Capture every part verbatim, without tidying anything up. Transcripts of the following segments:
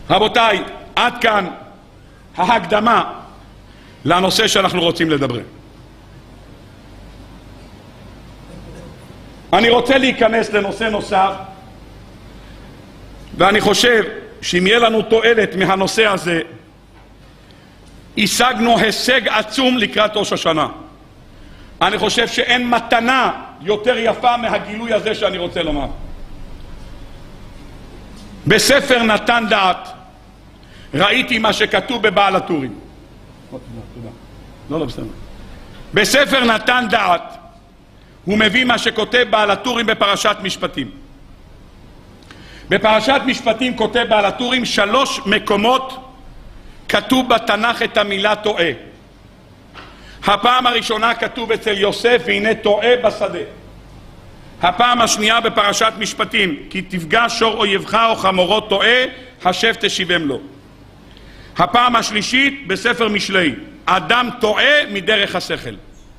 רבותיי, עד כאן ההקדמה לנושא שאנחנו רוצים לדבר. אני רוצה להיכנס לנושא נוסף, ואני חושב שאם יהיה לנו תועלת מהנושא הזה, השגנו הישג עצום לקראת ראש השנה. אני חושב שאין מתנה יותר יפה מהגילוי הזה שאני רוצה לומר. בספר נתן דעת ראיתי מה שכתוב בבעל הטורים. לא, לא, בסדר. בספר נתן דעת הוא מביא מה שכותב בעל הטורים בפרשת משפטים. בפרשת משפטים כותב בעל הטורים שלוש מקומות כתוב בתנ"ך את המילה טועה. הפעם הראשונה כתוב אצל יוסף, והנה טועה בשדה. הפעם השנייה בפרשת משפטים, כי תפגע שור אויבך או חמורו טועה, השב תשיבם לו. הפעם השלישית בספר משלי, אדם טועה מדרך השכל.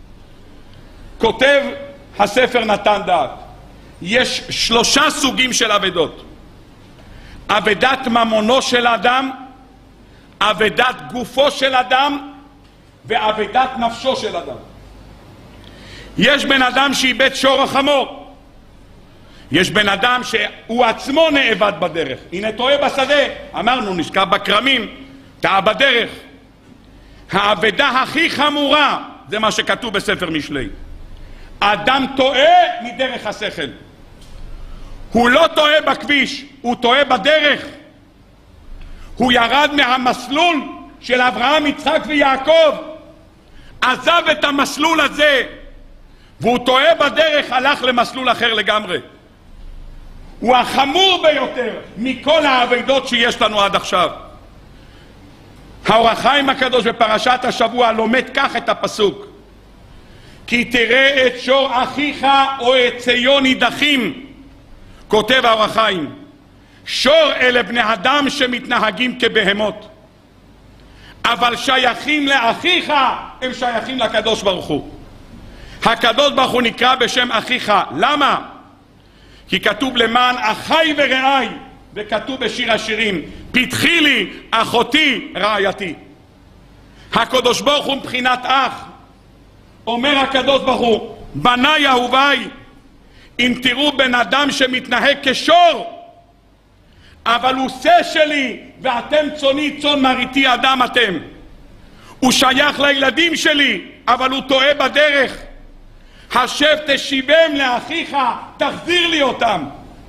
כותב הספר נתן דעת, יש שלושה סוגים של אבדות: אבדת ממונו של אדם, אבדת גופו של אדם, ואבדת נפשו של אדם. יש בן אדם שאיבד שור החמור, יש בן אדם שהוא עצמו נאבד בדרך. הנה טועה בשדה, אמרנו נשכב בכרמים, טעה בדרך. האבדה הכי חמורה זה מה שכתוב בספר משלי, אדם טועה מדרך השכל. הוא לא טועה בכביש, הוא טועה בדרך. הוא ירד מהמסלול של אברהם, יצחק ויעקב, עזב את המסלול הזה, והוא טועה בדרך, הלך למסלול אחר לגמרי. הוא החמור ביותר מכל האבדות שיש לנו עד עכשיו. האור החיים הקדוש בפרשת השבוע לומד כך את הפסוק: כי תראה את שור אחיך או את ציון נידחים. כותב האור החיים, שור אלה בני אדם שמתנהגים כבהמות, אבל שייכים לאחיך, הם שייכים לקדוש ברוך הוא. הקדוש ברוך הוא נקרא בשם אחיך. למה? כי כתוב למען אחי ורעי, וכתוב בשיר השירים, פתחי לי אחותי רעייתי. הקדוש ברוך הוא מבחינת אח. אומר הקדוש ברוך הוא, בניי אהוביי, אם תראו בן אדם שמתנהג כשור, אבל הוא שא שלי ואתם צוני צאן מרעיתי אדם אתם, הוא שייך לילדים שלי אבל הוא טועה בדרך, השב תשיבם לאחיך, תחזיר לי אותם.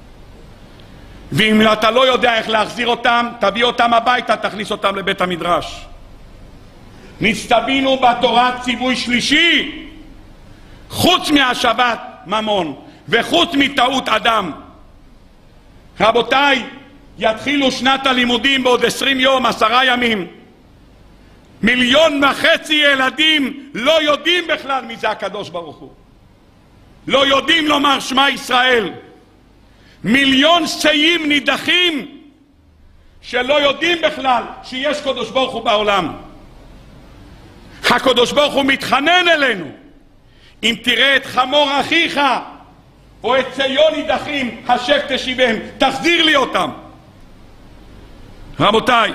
ואם אתה לא יודע איך להחזיר אותם, תביא אותם הביתה, תכניס אותם לבית המדרש. נצטווינו בתורה ציווי שלישי, חוץ מהשבת ממון וחוץ מטעות אדם. רבותיי, יתחילו שנת הלימודים בעוד עשרים יום, עשרה ימים. מיליון וחצי ילדים לא יודעים בכלל מי זה הקדוש ברוך הוא, לא יודעים לומר שמע ישראל. מיליון שיים נידחים שלא יודעים בכלל שיש קדוש ברוך הוא בעולם. הקדוש ברוך הוא מתחנן אלינו, אם תראה את חמור אחיך או את ציון נידחים, השב תשיבם, תחזיר לי אותם. רבותיי,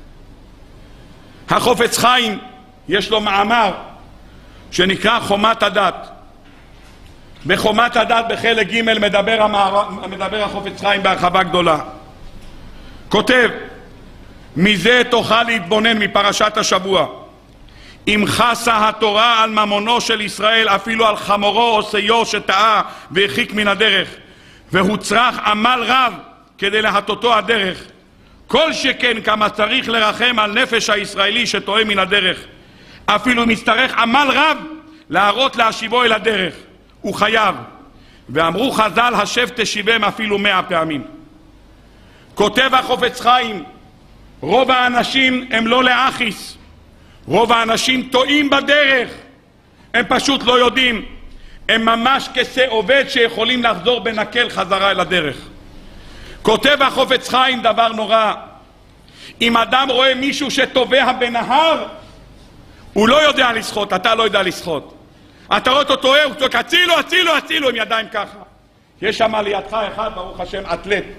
החופץ חיים יש לו מאמר שנקרא חומת הדת. בחומת הדת בחלק ג' מדבר, המער... מדבר החופץ חיים בהרחבה גדולה. כותב, מזה תוכל להתבונן מפרשת השבוע, אם חסה התורה על ממונו של ישראל, אפילו על חמורו או שיו שטעה והרחיק מן הדרך, והוא צריך עמל רב כדי להטותו הדרך, כל שכן כמה צריך לרחם על נפש הישראלי שטועה מן הדרך, אפילו אם יצטרך עמל רב להראות להשיבו אל הדרך, הוא חייב. ואמרו חז"ל, השב תשיבם אפילו מאה פעמים. כותב החופץ חיים, רוב האנשים הם לא לאחיס, רוב האנשים טועים בדרך, הם פשוט לא יודעים, הם ממש כסה עובד שיכולים לחזור בנקל חזרה אל הדרך. כותב החופץ חיים דבר נורא, אם אדם רואה מישהו שטובע בנהר, הוא לא יודע לשחות, אתה לא יודע לשחות, אתה רואה אותו טועה, הוא צועק הצילו, הצילו, הצילו עם ידיים ככה. יש שם לידך אחד, ברוך השם, אתלט,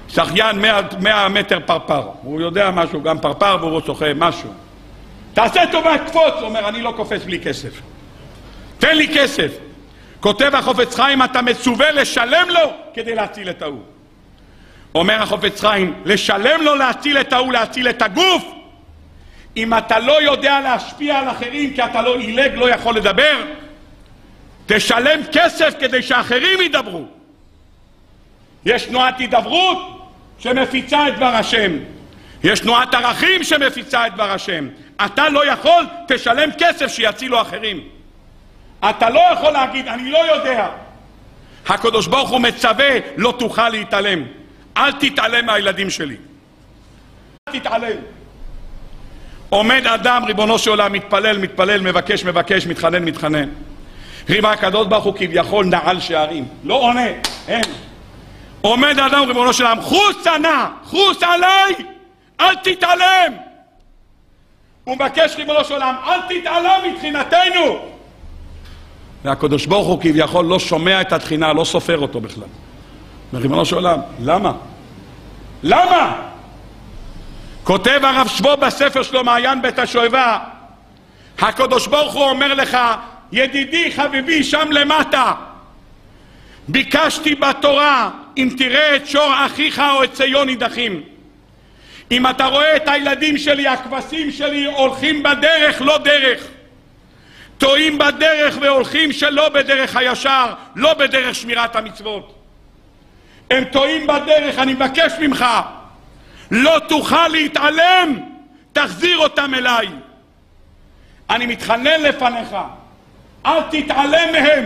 שחיין מאה מטר פרפר, הוא יודע משהו, גם פרפר והוא שוחה משהו. תעשה טובה, קפוץ. הוא אומר, אני לא קופץ בלי כסף. תן לי כסף. כותב החופץ חיים, אתה מצווה לשלם לו כדי להציל את ההוא. אומר החופץ חיים, לשלם לו להציל את ההוא, להציל את הגוף. אם אתה לא יודע להשפיע על אחרים, כי אתה לא עילג, לא יכול לדבר, תשלם כסף כדי שאחרים ידברו. יש תנועת הידברות שמפיצה את דבר השם. יש תנועת ערכים שמפיצה את דבר השם. אתה לא יכול, תשלם כסף שיצילו אחרים. אתה לא יכול להגיד, אני לא יודע. הקדוש ברוך הוא מצווה, לא תוכל להתעלם. אל תתעלם מהילדים שלי. אל תתעלם. עומד אדם, ריבונו של עולם, מתפלל, מתפלל, מבקש, מבקש, מתחנן, מתחנן. ריבה הקדוש ברוך הוא כביכול נעל שערים. לא עונה, אין. עומד אדם, ריבונו של עולם, חוס ענה, חוס עליי, אל תתעלם. הוא מבקש, ריבונו של עולם, אל תתעלם מתחינתנו. והקדוש ברוך הוא כביכול לא שומע את התחינה, לא סופר אותו בכלל. ריבונו של עולם, למה? למה? כותב הרב שבו בספר שלו מעיין בית השואבה, הקדוש ברוך הוא אומר לך, ידידי חביבי שם למטה, ביקשתי בתורה, אם תראה את שור אחיך או את ציון נידחים. אם אתה רואה את הילדים שלי, הכבשים שלי, הולכים בדרך לא דרך, טועים בדרך והולכים שלא בדרך הישר, לא בדרך שמירת המצוות, הם טועים בדרך, אני מבקש ממך, לא תוכל להתעלם, תחזיר אותם אליי. אני מתחנן לפניך, אל תתעלם מהם.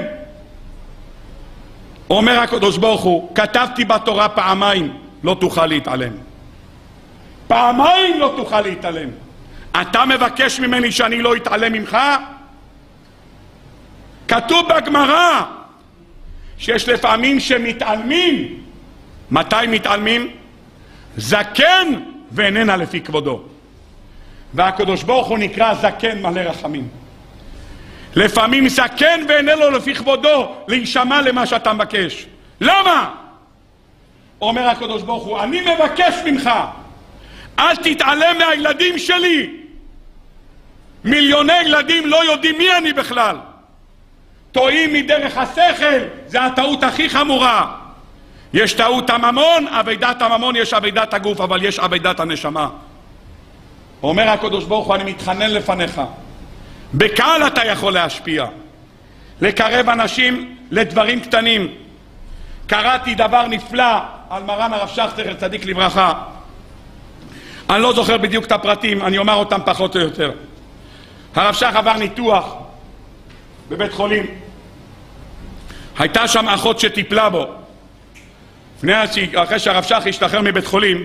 אומר הקדוש ברוך הוא, כתבתי בתורה פעמיים, לא תוכל להתעלם. פעמיים לא תוכל להתעלם. אתה מבקש ממני שאני לא אתעלם ממך? כתוב בגמרא שיש לפעמים שמתעלמים. מתי מתעלמים? זקן ואיננה לפי כבודו. והקדוש ברוך הוא נקרא זקן מלא רחמים. לפעמים זקן ואיננו לפי כבודו להישמע למה שאתה מבקש. למה? אומר הקדוש ברוך הוא, אני מבקש ממך, אל תתעלם מהילדים שלי. מיליוני ילדים לא יודעים מי אני בכלל, טועים מדרך השכל, זה הטעות הכי חמורה. יש טעות הממון, עבודת הממון, יש עבודת הגוף, אבל יש עבודת הנשמה. אומר הקדוש ברוך הוא, אני מתחנן לפניך, בקהל אתה יכול להשפיע, לקרב אנשים לדברים קטנים. קראתי דבר נפלא על מרן הרב שך זכר צדיק לברכה, אני לא זוכר בדיוק את הפרטים, אני אומר אותם פחות או יותר. הרב שך עבר ניתוח בבית חולים, הייתה שם אחות שטיפלה בו. אחרי שהרב שך השתחרר מבית חולים,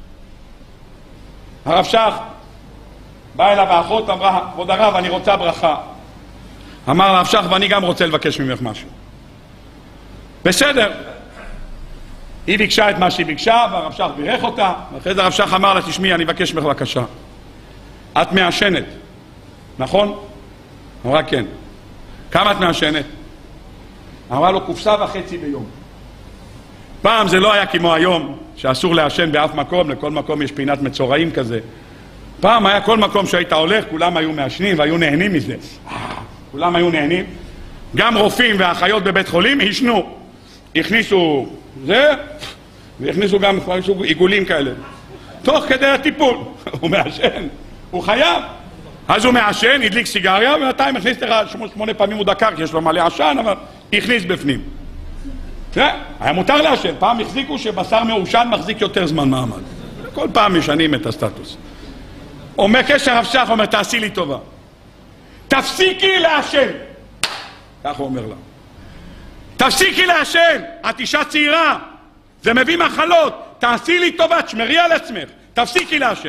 הרב שך בא אליו האחות, אמרה, כבוד הרב, אני רוצה ברכה. אמר הרב שך, ואני גם רוצה לבקש ממך משהו. בסדר. היא ביקשה את מה שהיא ביקשה, והרב שך בירך אותה, ואחרי זה הרב שך אמר לה, תשמעי, אני מבקש ממך בבקשה, את מעשנת, נכון? אמרה כן. כמה את מעשנת? אמרה לו, קופסה וחצי ביום. פעם זה לא היה כמו היום, שאסור לעשן באף מקום, לכל מקום יש פינת מצורעים כזה. פעם היה כל מקום שהיית הולך, כולם היו מעשנים והיו נהנים מזה. כולם היו נהנים. גם רופאים ואחיות בבית חולים ישנו. הכניסו זה, והכניסו גם עיגולים כאלה. תוך כדי הטיפול. הוא מעשן, הוא חייב. אז הוא מעשן, הדליק סיגריה, ובינתיים הכניס לך שמונה פעמים הוא דקר, כי יש לו מלא עשן, אבל הכניס בפנים. זה, היה מותר לעשן. פעם החזיקו שבשר מעושן מחזיק יותר זמן מעמד. כל פעם משנים את הסטטוס. אומר קשר הרב שך, אומר, תעשי לי טובה, תפסיקי לעשן. כך הוא אומר לה, תפסיקי לעשן, את אישה צעירה, זה מביא מחלות, תעשי לי טובה, תשמרי על עצמך, תפסיקי לעשן.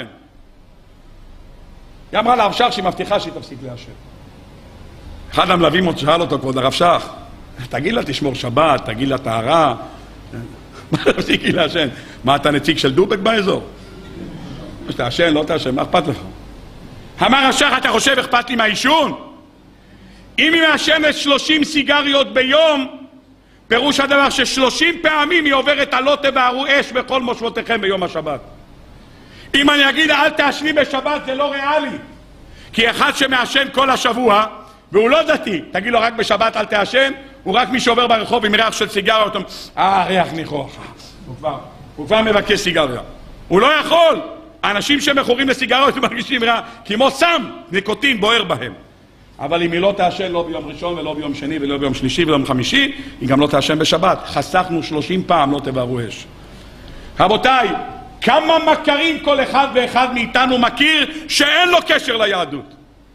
היא אמרה לרב שך שהיא מבטיחה שהיא תפסיק לעשן. אחד המלווים עוד שאל אותו, כבוד הרב שך, תגיד לה תשמור שבת, תגיד לה טהרה, מה תפסיקי לעשן? מה, אתה נציג של דובק באזור? תעשן, לא תעשן, מה אכפת לך? אמר הרב שך, אתה חושב אכפת לי מהעישון? אם היא מעשנת שלושים סיגריות ביום, פירוש הדבר ששלושים פעמים היא עוברת על לא תבערו אש בכל מושבותיכם ביום השבת. אם אני אגיד אל תעשני בשבת זה לא ריאלי, כי אחד שמעשן כל השבוע והוא לא דתי, תגיד לו רק בשבת אל תעשן, הוא רק מי שעובר ברחוב עם ריח של סיגריה, אותו, אה ריח ניחוח, הוא כבר, הוא כבר מבקש סיגריה, הוא לא יכול. האנשים שמכורים לסיגריות מרגישים רע, כמו סם, ניקוטין בוער בהם. אבל אם היא לא תעשן לא ביום ראשון ולא ביום שני ולא ביום שלישי ולא ביום חמישי, היא גם לא תעשן בשבת. חסכנו שלושים פעם לא תבערו אש. רבותיי, כמה מכרים כל אחד ואחד מאיתנו מכיר שאין לו קשר ליהדות?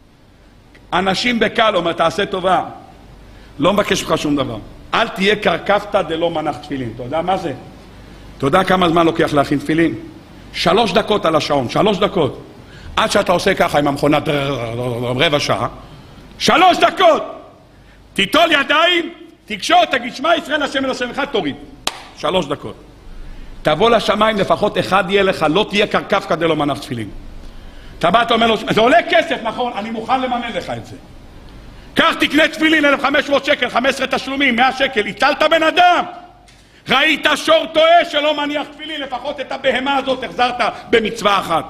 אנשים בקל אומר, תעשה טובה, לא מבקש לך שום דבר, אל תהיה קרקפתא דלא מנח תפילין. אתה יודע מה זה? אתה יודע כמה זמן לוקח להכין תפילין? שלוש דקות על השעון, שלוש דקות. עד שאתה עושה ככה עם המכונת רבע שעה, שלוש דקות. תיטול ידיים, תקשור, תגיד שמע ישראל השם אל השם אחד, תוריד. שלוש דקות. תבוא לשמיים, לפחות אחד יהיה לך, לא תהיה קרקפתא דלא מנח תפילין. אתה בא, אתה אומר לו, זה עולה כסף, נכון, אני מוכן לממן לך את זה. קח תקנה תפילין, אלף וחמש מאות שקל, חמישה עשר תשלומים, מאה שקל, הטלת בן אדם. ראית שור טועה שלא מניח תפילין, לפחות את הבהמה הזאת החזרת במצווה אחת.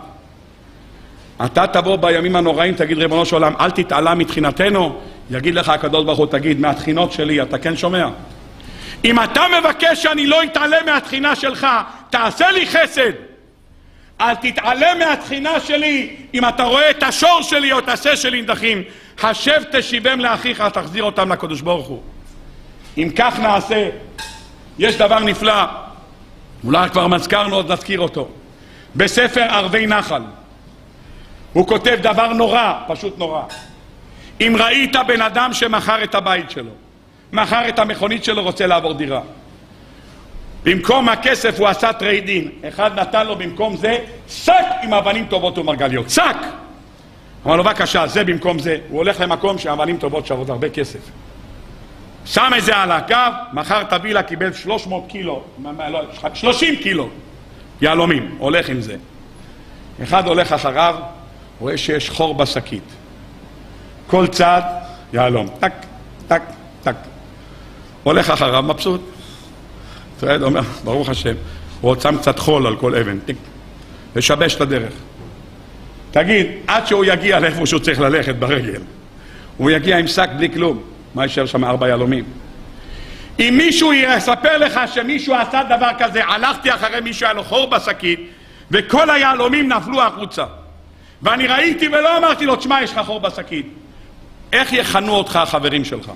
אתה תבוא בימים הנוראים, תגיד ריבונו של עולם, אל תתעלה מתחינתנו, יגיד לך הקדוש ברוך הוא, תגיד, מהתחינות שלי, אתה כן שומע? אם אתה מבקש שאני לא אתעלה מהתחינה שלך, תעשה לי חסד. אל תתעלה מהתחינה שלי, אם אתה רואה את השור שלי או את השה שלי נדחים, השב תשיבם לאחיך, תחזיר אותם לקדוש ברוך הוא. אם כך נעשה, יש דבר נפלא, אולי כבר מזכרנו, עוד נזכיר אותו. בספר ערבי נחל, הוא כותב דבר נורא, פשוט נורא. אם ראית בן אדם שמכר את הבית שלו, מכר את המכונית שלו, רוצה לעבור דירה, במקום הכסף הוא עשה טריידין, אחד נתן לו במקום זה שק עם אבנים טובות ומרגליות, שק. אמר לו בבקשה, זה במקום זה. הוא הולך למקום שאבנים טובות שוות הרבה כסף, שם את זה על הקו, מחר תבילה, קיבל שלוש מאות קילו, שלושים קילו יהלומים, הולך עם זה. אחד הולך אחריו, רואה שיש חור בשקית, כל צד יהלום, טק טק טק, הולך אחריו מבסוט. תרד אומר, ברוך השם, הוא שם קצת חול על כל אבן, טיק, ושבש את הדרך. תגיד, עד שהוא יגיע לאיפה שהוא צריך ללכת ברגל, הוא יגיע עם שק בלי כלום, מה יישאר שם? ארבע יהלומים. אם מישהו יספר לך שמישהו עשה דבר כזה, הלכתי אחרי מישהו, היה לו חור בשקית, וכל היהלומים נפלו החוצה, ואני ראיתי ולא אמרתי לו, תשמע, יש לך חור בשקית. איך יכנו אותך החברים שלך?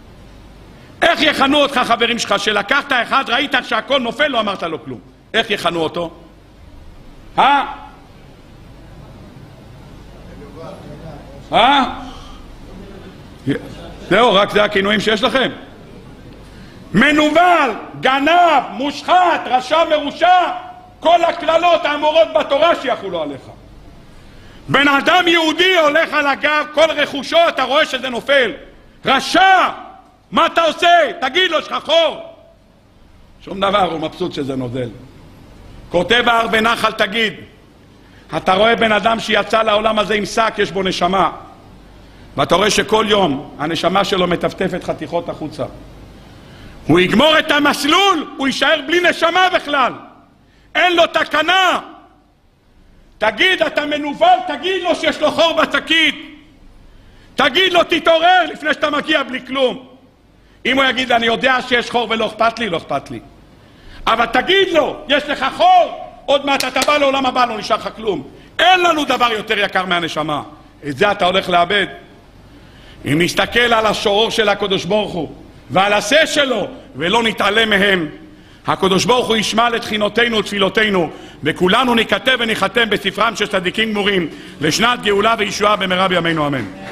איך יכנו אותך חברים שלך, שלקחת אחד, ראית שהכל נופל, לא אמרת לו כלום. איך יכנו אותו? אה? אה? זהו, רק זה הכינויים שיש לכם. מנוול, גנב, מושחת, רשע, מרושע, כל הכללות האמורות בתורה שיחולו עליך. בן אדם יהודי הולך על הגב, כל רכושו אתה רואה שזה נופל. רשע, מה אתה עושה? תגיד לו, שך חור. שום דבר, הוא מבסוט שזה נוזל. כותב הערבי נחל, תגיד, אתה רואה בן אדם שיצא לעולם הזה עם שק, יש בו נשמה, ואתה רואה שכל יום הנשמה שלו מטפטפת חתיכות החוצה. הוא יגמור את המסלול, הוא יישאר בלי נשמה בכלל, אין לו תקנה. תגיד, אתה מנוול, תגיד לו שיש לו חור בשקית, תגיד לו, תתעורר לפני שאתה מגיע בלי כלום. אם הוא יגיד, אני יודע שיש חור ולא אכפת לי, לא אכפת לי. אבל תגיד לו, יש לך חור, עוד מעט אתה בא לעולם הבא, לא נשאר לך כלום. אין לנו דבר יותר יקר מהנשמה, את זה אתה הולך לאבד. אם נסתכל על השורור של הקדוש ברוך הוא ועל השה שלו ולא נתעלם מהם, הקדוש ברוך הוא ישמע לתחינותינו ותפילותינו, וכולנו ניכתב וניחתם בספרם של צדיקים גמורים לשנת גאולה וישועה במהרה בימינו אמן.